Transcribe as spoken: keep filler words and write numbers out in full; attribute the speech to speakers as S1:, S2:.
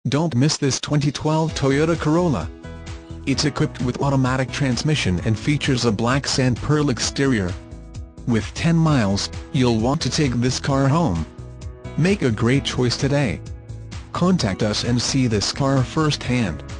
S1: Don't miss this twenty twelve Toyota Corolla. It's equipped with automatic transmission and features a black sand pearl exterior. With ten miles, you'll want to take this car home. Make a great choice today. Contact us and see this car firsthand.